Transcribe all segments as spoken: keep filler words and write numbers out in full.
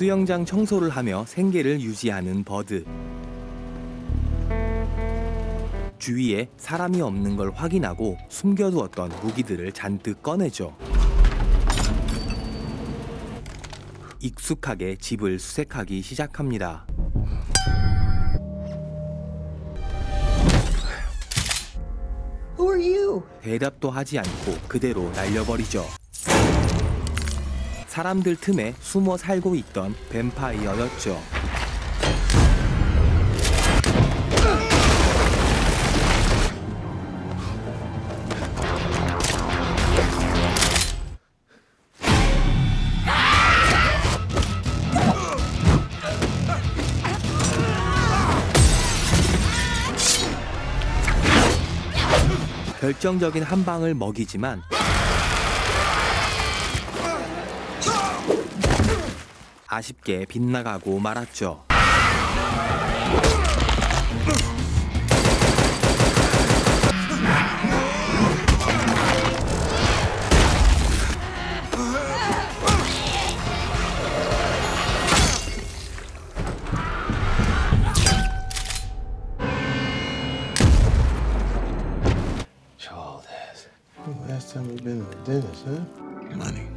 수영장 청소를 하며 생계를 유지하는 버드. 주위에 사람이 없는 걸 확인하고 숨겨두었던 무기들을 잔뜩 꺼내죠. 익숙하게 집을 수색하기 시작합니다. Who are you? 대답도 하지 않고 그대로 날려버리죠. 사람들 틈에 숨어 살고 있던 뱀파이어였죠. 결정적인 한 방을 먹이지만 아쉽게 빗나가고 말았죠. Last time we've been to the dentist, huh? Money.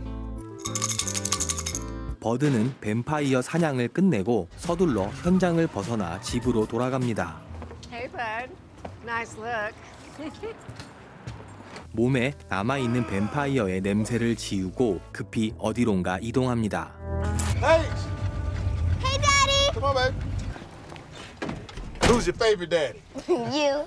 버드는 뱀파이어 사냥을 끝내고 서둘러 현장을 벗어나 집으로 돌아갑니다. Hey, bud. Nice look. 몸에 남아있는 뱀파이어의 냄새를 지우고 급히 어디론가 이동합니다. Hey! Hey, Daddy! Come on, baby. Who's your favorite daddy? You.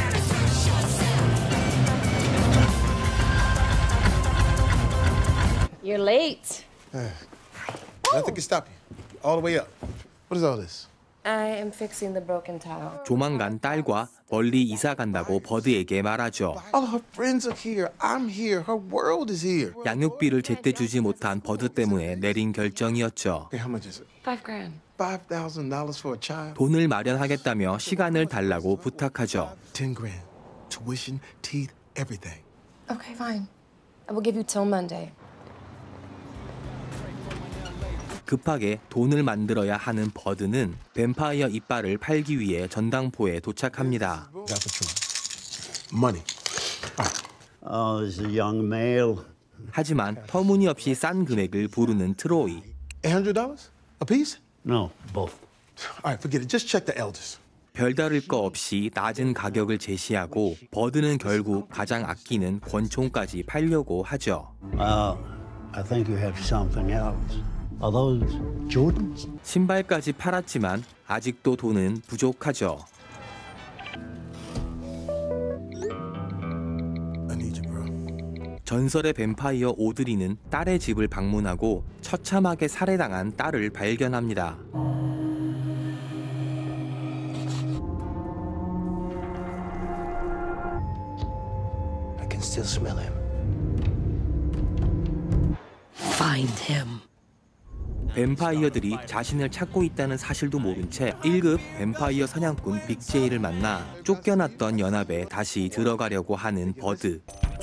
You're late. Nothing can stop you. All the way up. What is all this? I am fixing the broken tile. 조만간 딸과 멀리 이사 간다고 버드에게 말하죠. All her friends are here. I'm here. Her world is here. 양육비를 제때 주지 못한 버드 때문에 내린 결정이었죠. Okay, how much is it? Five grand. Five thousand dollars for a child? 돈을 마련하겠다며 시간을 달라고 부탁하죠. Ten grand. Tuition, teeth, everything. Okay, fine. I will give you till Monday. 급하게 돈을 만들어야 하는 버드는 뱀파이어 이빨을 팔기 위해 전당포에 도착합니다. Got the truth. Money. Oh, there's a young male. 하지만 터무니없이 싼 금액을 부르는 트로이. Eight hundred dollars a piece? No, both. All right, forget it. Just check the elders. 별다를 거 없이 낮은 가격을 제시하고 버드는 결국 가장 아끼는 권총까지 팔려고 하죠. Uh, I think you have something else. Are those Jordans? 신발까지 팔았지만 아직도 돈은 부족하죠. I need you, bro. 전설의 뱀파이어 오드리는 딸의 집을 방문하고 처참하게 살해당한 딸을 발견합니다. I can still smell him. Find him. 뱀파이어들이 자신을 찾고 있다는 사실도 모른 채 일 급 뱀파이어 사냥꾼 빅제이를 만나 쫓겨났던 연합에 다시 들어가려고 하는 버드.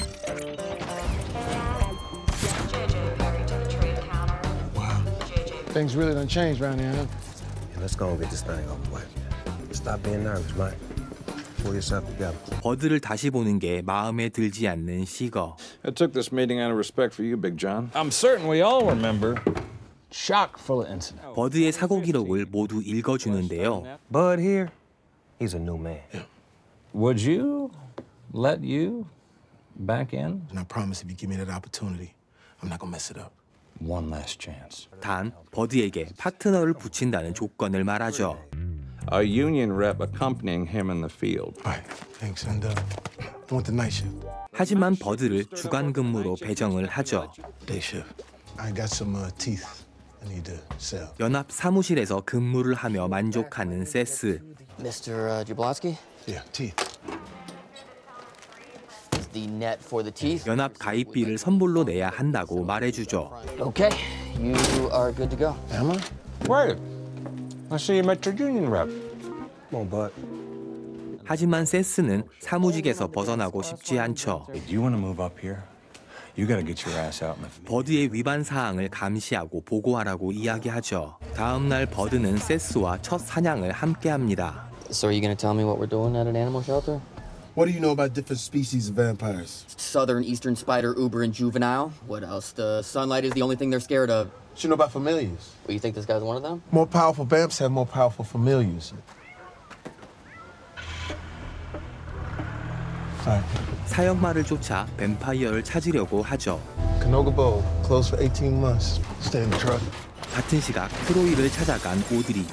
Things really done changed around here, huh? Yeah, let's go and get this thing over with. Stop being nervous, Mike. Pull yourself together. 버드를 다시 보는 게 마음에 들지 않는 시거. I took this meeting out of respect for you, Big John. I'm certain we all remember. Chock full of incident. 버드의 사고 기록을 모두 읽어주는데요. Bud here, he's a new man. Yeah. Would you let you back in? And I promise if you give me that opportunity, I'm not gonna mess it up. One last chance. 단, 버드에게 파트너를 붙인다는 조건을 말하죠. A union rep accompanying him in the field. All right, thanks. And uh, I want the night shift. 하지만 버드를 주간 근무로 배정을 하죠. Day shift. I got some uh, teeth I need to sell. 연합 사무실에서 근무를 하며 만족하는 세스. Mister Uh, Jablonski? Yeah, teeth. Is the net for the teeth? 연합 가입비를 선불로 내야 한다고 말해주죠. Okay, you are good to go. Am I? Right. I see you met your union rep. Come on, Bud. 하지만 세스는 사무직에서 벗어나고 싶지 않죠. Do you want to move up here? You gotta get your ass out in the... 버드의 위반 사항을 감시하고 보고하라고 이야기하죠. 다음 날 버드는 세스와 첫 사냥을 함께합니다. So are you gonna tell me what we're doing at an animal shelter? What do you know about different species of vampires? Southern eastern spider, uber, and juvenile. What else? The sunlight is the only thing they're scared of. What you know about familiars? Well, you think this guy's one of them? More powerful vamps have more powerful familiars. All right. 사형말을 쫓아 뱀파이어를 찾으려고 하죠. Canoga Bowl, closed for eighteen months. Stay in the truck. 같은 시각 트로이를 찾아간 오드리.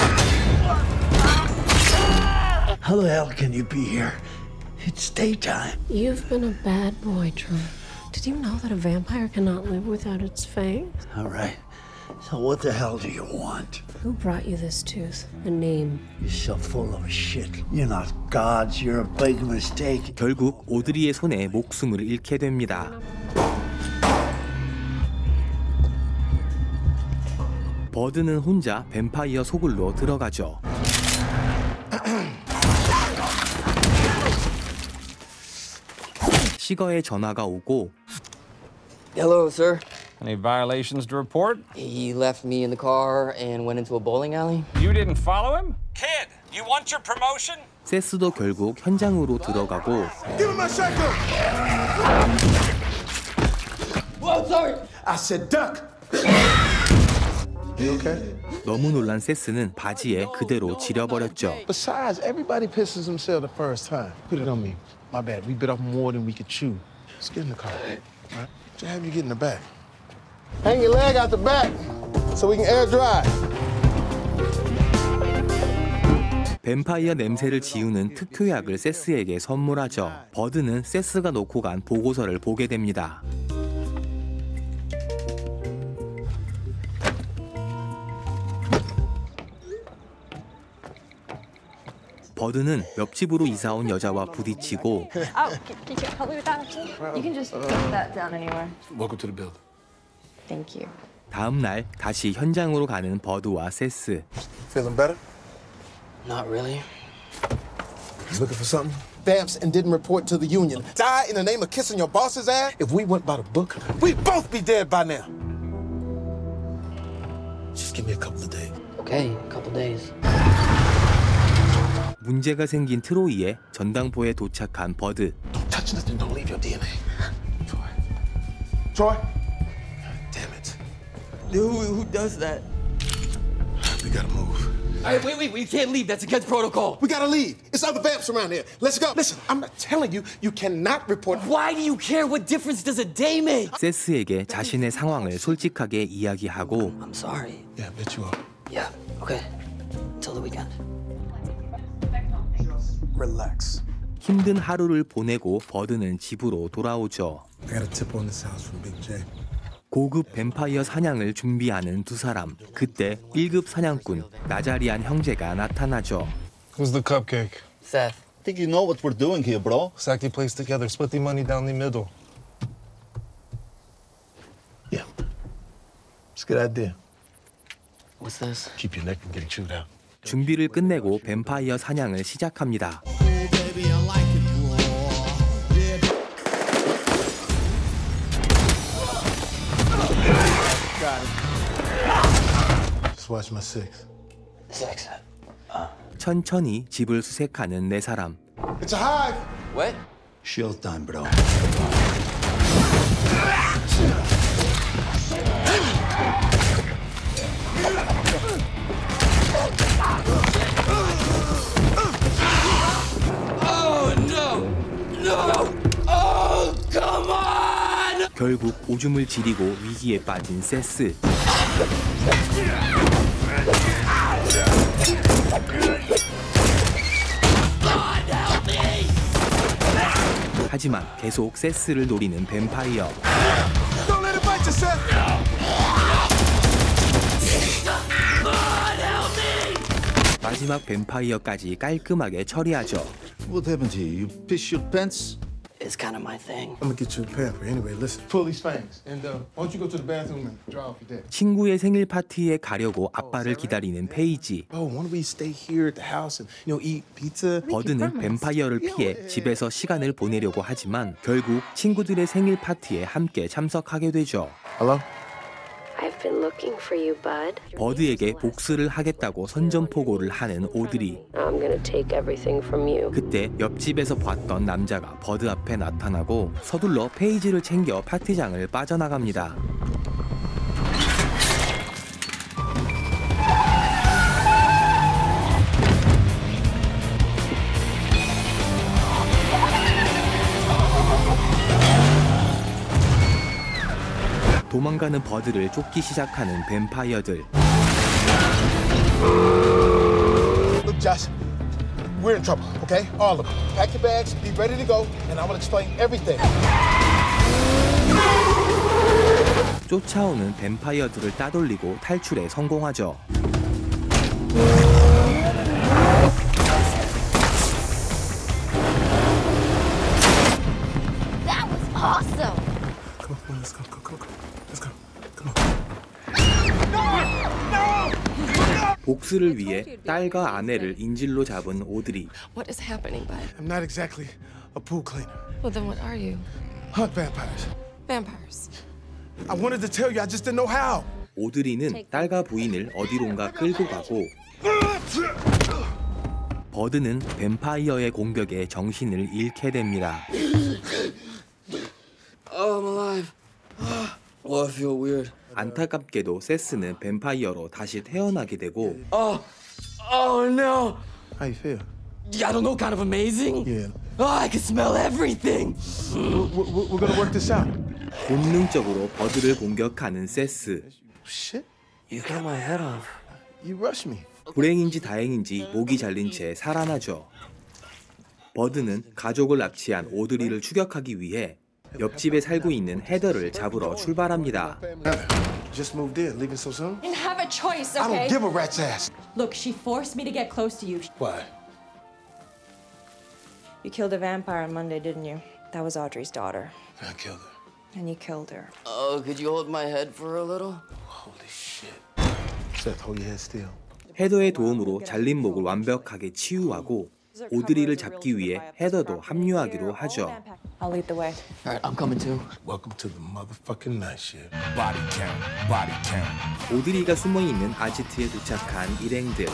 How the hell can you be here? It's daytime. You've been a bad boy, Troy. Did you know that a vampire cannot live without its fangs? All right. So what the hell do you want? Who brought you this tooth? A name? You're so full of shit. You're not gods. You're a big mistake. 결국 오드리의 손에 목숨을 잃게 됩니다. 버드는 혼자 뱀파이어 소굴로 들어가죠. 시거의 전화가 오고 Hello, sir. Any violations to report? He left me in the car and went into a bowling alley. You didn't follow him? Kid, you want your promotion? 세스도 결국 현장으로 들어가고 Give him my shotgun! Whoa, sorry! I said duck! You okay? 너무 놀란 세스는 바지에 그대로 지려버렸죠. Besides, everybody pisses themselves the first time. Put it on me. My bad. We bit off more than we could chew. Let's get in the car. All right? Just have you get in the back. Hang your leg out the back so we can air dry. 뱀파이어 냄새를 지우는 특효약을 세스에게 선물하죠. 버드는 세스가 놓고 간 보고서를 보게 됩니다. 버드는 옆집으로 이사온 여자와 부딪히고 Oh, can, can you help me with that? You can just put that down anywhere. Welcome to the building. Thank you. 다음 날 다시 현장으로 가는 버드와 세스. Feeling better? Not really. You looking for something? Vamps and didn't report to the union. Die in the name of kissing your boss's ass? If we went by the book, we'd both be dead by now. Just give me a couple of days. Okay, a couple days. 문제가 생긴 트로이의 전당포에 도착한 버드. Don't touch nothing. Don't leave your D N A. Troy. Troy. Damn it. Who, who does that? We gotta move. All right, wait, wait, we can't leave. That's against protocol. We gotta leave. It's other vamps around here. Let's go. Listen, I'm not telling you. You cannot report. Why do you care? What difference does a day make? 세스에게 자신의 상황을 솔직하게 이야기하고 I'm sorry. Yeah, I bet you are. Yeah, okay. Until the weekend. Relax. 힘든 하루를 보내고 버드는 집으로 돌아오죠. I got a tip on this house from Big J. 고급 뱀파이어 사냥을 준비하는 두 사람. 그때 일 급 사냥꾼 나자리안 형제가 나타나죠. Who's the cupcake? Seth. Think you know what we're doing here, bro? Stack the plates together. Split the money down the middle. Yeah. It's a good idea. What's this? Keep your neck from getting chewed out. 준비를 끝내고 뱀파이어 사냥을 시작합니다. Just watch my six. Six. 천천히 집을 수색하는 네 사람. It's a hive. What? Showtime, bro. 결국 오줌을 지리고 위기에 빠진 세스. 하지만 계속 세스를 노리는 뱀파이어. Don't let it bite you, Seth. 마지막 뱀파이어까지 깔끔하게 처리하죠. What happened here? You pissed your pants? is kind of my thing. I'm gonna get you a pamper. Anyway, listen. Pull these fangs, and uh, why don't you go to the bathroom and dry off your dad? 친구의 생일 파티에 가려고 아빠를 기다리는 페이지. Oh, why don't we stay here at the house and you know eat pizza? 버드는 뱀파이어를 피해 집에서 시간을 보내려고 하지만 결국 친구들의 생일 파티에 함께 참석하게 되죠. Hello? I've been looking for you, bud. 버드에게 복수를 하겠다고 선전포고를 하는 오드리. I'm gonna take everything from you. 그때 옆집에서 봤던 남자가 버드 앞에 나타나고 서둘러 페이지를 챙겨 파티장을 빠져나갑니다. 도망가는 버드를 쫓기 시작하는 뱀파이어들. Look, Josh, we're in trouble, okay? All of them. Pack your bags, be ready to go, and I'm gonna explain everything. 쫓아오는 뱀파이어들을 따돌리고 탈출에 성공하죠. That was awesome. Come on, let's go, go, go, go. Let's go. Come on. 복수를 위해 딸과 아내를 인질로 잡은 오드리. What is happening, bud? I'm not exactly a pool cleaner. Well, then what are you? Hunt vampires. Vampires. I wanted to tell you, I just didn't know how. 오드리는 딸과 부인을 어디론가 끌고 가고 버드는 뱀파이어의 공격에 정신을 잃게 됩니다. Oh, I'm alive. Oh, I feel weird. 안타깝게도 세스는 뱀파이어로 다시 태어나게 되고 Oh, oh no. How you feel? I don't know, kind of amazing. Yeah. Oh, I can smell everything. We're, we're, we're gonna work this out. 본능적으로 버드를 공격하는 세스. Shit. You cut my head off. You rushed me. 불행인지 다행인지 목이 잘린 채 살아나죠. 버드는 가족을 납치한 오드리를 추격하기 위해 옆집에 살고 있는 헤더를 잡으러 출발합니다. Just moved in, leaving so soon? Didn't have a choice, I okay? don't give a rat's ass. Look, she forced me to get close to you. Why? You killed a vampire on Monday, didn't you? That was Audrey's daughter. I killed her. And you killed her. Oh, could you hold my head for a little? Holy shit. Seth, hold your head still. 헤더의 도움으로 잘린 목을 완벽하게 치유하고 오드리를 잡기 위해 헤더도 합류하기로 하죠. I'll lead the way. All right, I'm coming too. Welcome to the motherfucking night shift. Body count, body count. 오드리가 숨어있는 아지트에 도착한 일행들.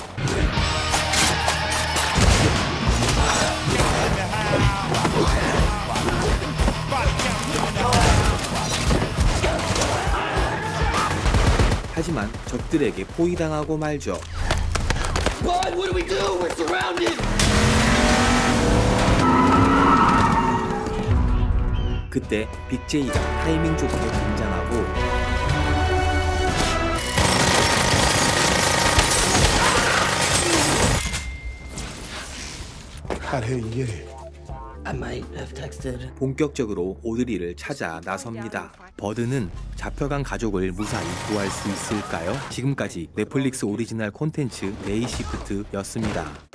하지만 적들에게 포위당하고 말죠. Run! What do we do? We're surrounded! 그때 빅제이가 타이밍 좋게 등장하고 How the hell you get here? I might have texted. 본격적으로 오드리를 찾아 나섭니다. 버드는 잡혀간 가족을 무사히 구할 수 있을까요? 지금까지 넷플릭스 오리지널 콘텐츠 데이시프트였습니다.